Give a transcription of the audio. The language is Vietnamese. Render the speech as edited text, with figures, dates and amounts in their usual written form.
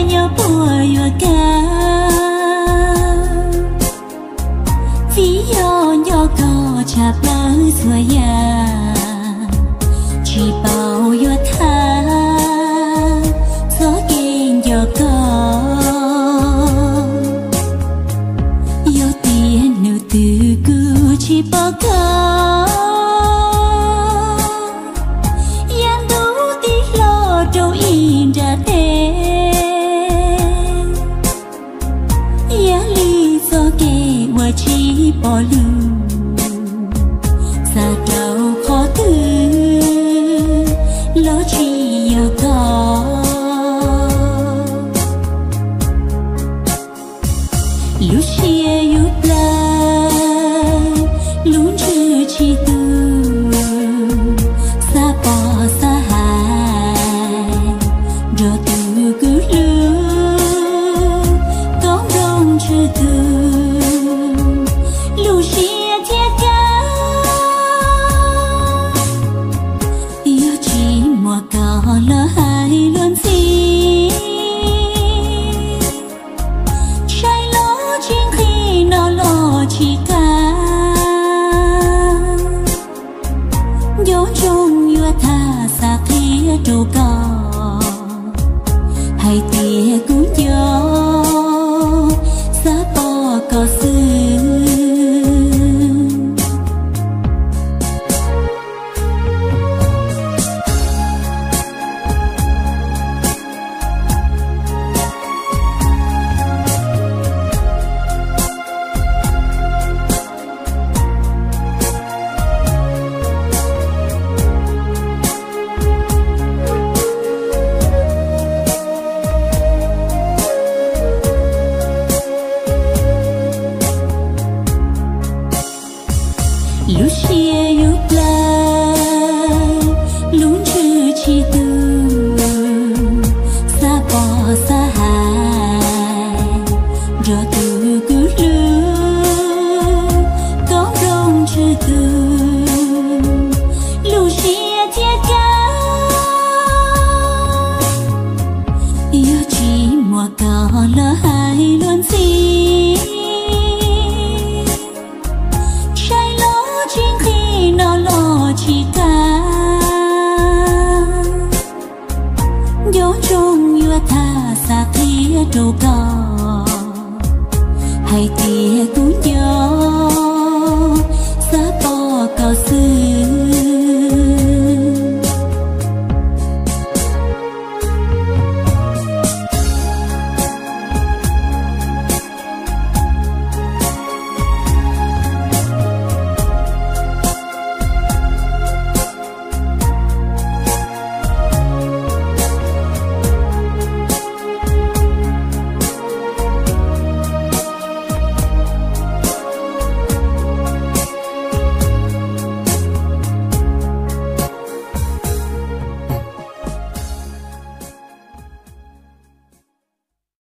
nhớ bùa vừa ca vì nhỏ có chả bao giờ ya chỉ bao vừa tha gió kinh giờ có yêu tiền nữ từ cứ chỉ bao có yan đủ tí lo đâu in ra thế ya lý do kể qua chỉ bỏ lưu xa đầu khó từ lo chỉ yêu có lúc chia yêu lại lúc chưa chỉ từ xa bỏ xa hại rồi từ cứ lưu có đông chưa từ lúc chia thiết cả yêu chỉ mùa có lỡ hai luôn gì trái lỡ chính khi nó lo chỉ cả dấu chung yêu tha xa kia đâu có hay tia cũng gió xa bỏ có sự lúc chia yêu lại lúc chưa chỉ từ xa bỏ xa hại rồi từ cứ lưu có đông chưa từ lúc chia thiết cả yêu chỉ mùa có lỡ hai luôn gì chính khi nó lo chỉ cả dấu chung yêu tha xa kia đâu có hay tia cũng gió xa bỏ có sự